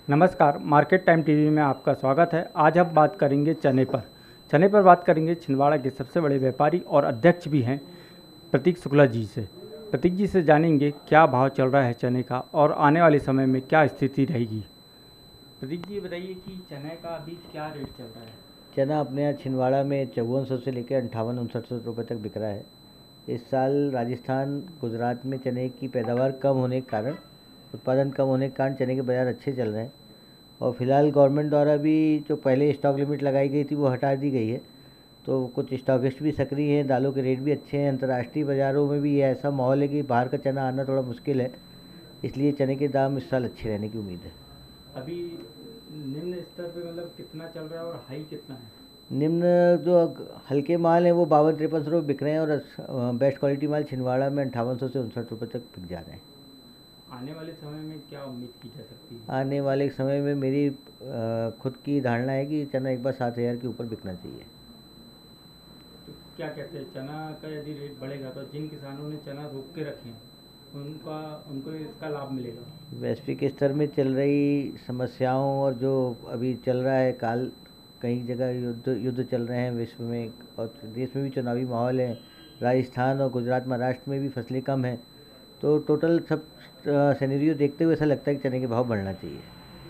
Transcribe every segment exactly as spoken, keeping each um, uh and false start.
नमस्कार, market time TV में आपका स्वागत है। आज हम बात करेंगे चने पर चने पर बात करेंगे छिंदवाड़ा के सबसे बड़े व्यापारी और अध्यक्ष भी हैं प्रतीक शुक्ला जी से। प्रतीक जी से जानेंगे क्या भाव चल रहा है चने का और आने वाले समय में क्या स्थिति रहेगी। प्रतीक जी बताइए कि चने का अभी क्या रेट चल रहा है। चना अपने यहाँ छिंदवाड़ा में चौवन सौ से लेकर अंठावन उनसठ सौ रुपये तक बिक रहा है। इस साल राजस्थान गुजरात में चने की पैदावार कम होने के कारण उत्पादन कम होने के कारण चने के बाज़ार अच्छे चल रहे हैं और फिलहाल गवर्नमेंट द्वारा भी जो पहले स्टॉक लिमिट लगाई गई थी वो हटा दी गई है, तो कुछ स्टॉकिस्ट भी सक्रिय हैं, दालों के रेट भी अच्छे हैं। अंतर्राष्ट्रीय बाज़ारों में भी ये ऐसा माहौल है कि बाहर का चना आना थोड़ा मुश्किल है, इसलिए चने के दाम इस साल अच्छे रहने की उम्मीद है। अभी निम्न स्तर पे मतलब कितना चल रहा है और हाई कितना है। निम्न जो हल्के माल हैं वो बावन तिरपन सौ रुपये बिक रहे हैं और बेस्ट क्वालिटी माल छिंदवाड़ा में अंठावन सौ से उनसठ रुपये तक बिक जा रहे हैं। आने वाले समय में क्या उम्मीद की जा सकती है। आने वाले समय में मेरी खुद की धारणा है कि चना एक बार सात हज़ार के ऊपर बिकना चाहिए। तो क्या कहते हैं, चना का यदि रेट बढ़ेगा तो जिन किसानों ने चना रोक के रखे हैं उनका उनको इसका लाभ मिलेगा। वैश्विक स्तर में चल रही समस्याओं और जो अभी चल रहा है काल, कई जगह युद्ध युद्ध चल रहे हैं विश्व में और देश में भी चुनावी माहौल है। राजस्थान और गुजरात महाराष्ट्र में भी फसलें कम हैं, तो टोटल सब सिनेरियो देखते हुए ऐसा लगता है कि चने के भाव बढ़ना चाहिए।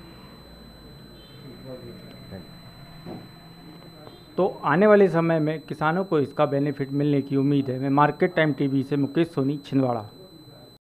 तो आने वाले समय में किसानों को इसका बेनिफिट मिलने की उम्मीद है। मैं मार्केट टाइम टीवी से मुकेश सोनी, छिंदवाड़ा।